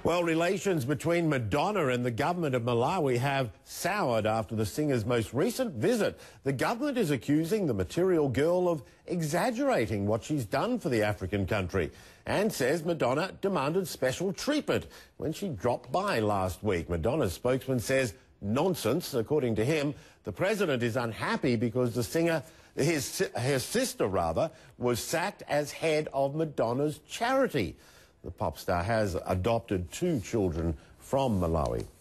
Well, relations between Madonna and the government of Malawi have soured after the singer's most recent visit. The government is accusing the Material Girl of exaggerating what she's done for the African country and says Madonna demanded special treatment when she dropped by last week. Madonna's spokesman says nonsense. According to him, the president is unhappy because the singer, her sister rather, was sacked as head of Madonna's charity. The pop star has adopted 2 children from Malawi.